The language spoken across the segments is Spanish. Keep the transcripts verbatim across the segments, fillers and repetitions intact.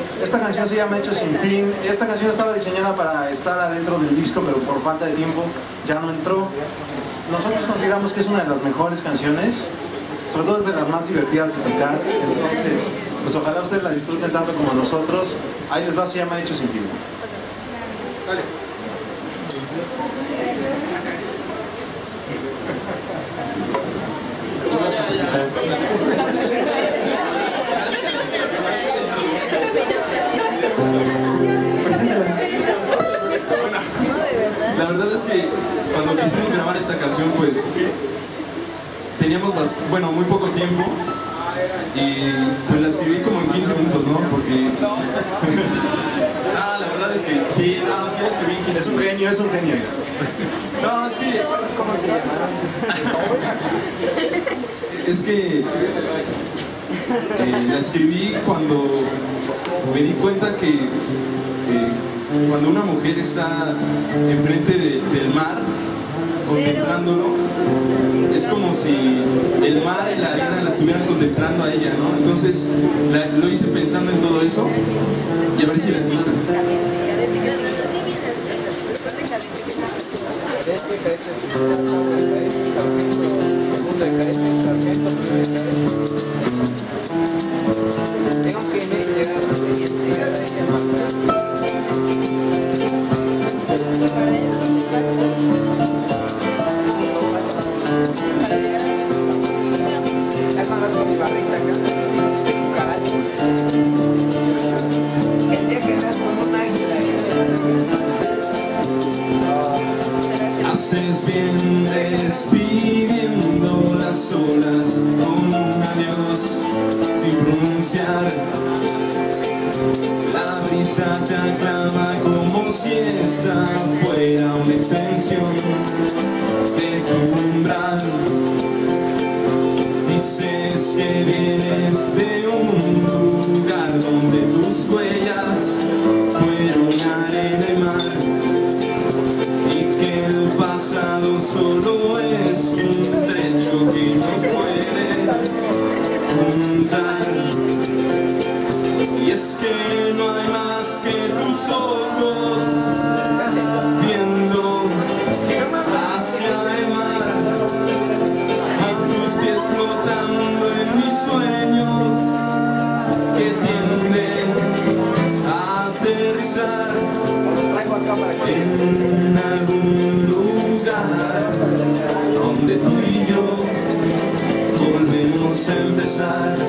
Esta canción se llama Hecho Sin Fin. Esta canción estaba diseñada para estar adentro del disco, pero por falta de tiempo ya no entró. Nosotros consideramos que es una de las mejores canciones, sobre todo es de las más divertidas de tocar. Entonces, pues ojalá ustedes la disfruten tanto como nosotros. Ahí les va, se llama Hecho Sin Fin. Dale. La verdad es que cuando quisimos grabar esta canción, pues teníamos bast- bueno, muy poco tiempo y pues la escribí como en quince minutos, ¿no? Porque ah, la verdad es que sí, no, sí la escribí en quince Es un genio, es un genio. No, es que es que eh, la escribí cuando me di cuenta que eh, cuando una mujer está enfrente de, del mar contemplándolo, es como si el mar y la arena la estuvieran contemplando a ella, ¿no? Entonces la, lo hice pensando en todo eso y a ver si les gusta. Haces bien despidiendo las olas con un adiós sin pronunciar. La brisa te aclama como si esta fuera una extensión de tu umbral. Dices que vienes de un lugar donde tus huellas fueron arena y mar, y que el pasado solo es un trecho que nos puede juntar. Y es que no hay más que tus ojos viendo hacia el mar y tus pies flotando en mis sueños que tienden a aterrizar en algún lugar donde tú y yo volvemos a empezar.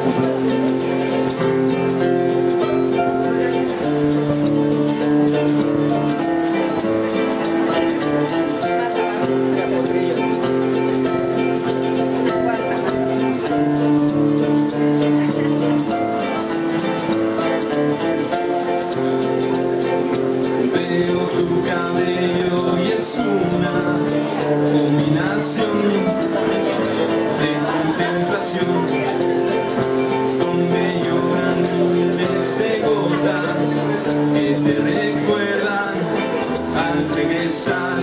Veo tu cabello y es una combinación de contemplación, donde lloran miles de gotas que te recuerdan al regresar.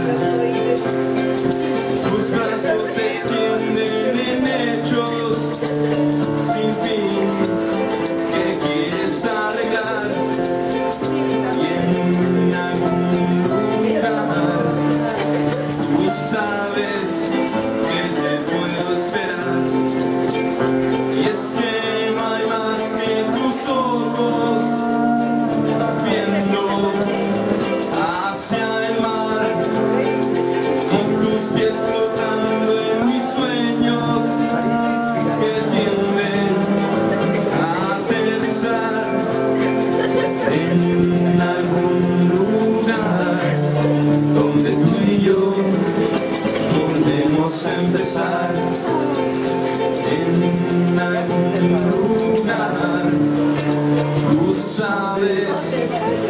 Tus brazos se extienden en hechos sin fin que quieres alegar, y en algún lugar tú sabes que te puedo esperar. Y es que no hay más que tus ojos viendo hacia el mar y tus pies flotando en mis sueños que tienden a aterrizar en algún lugar donde tú y yo volvemos a empezar. En algún lugar tú sabes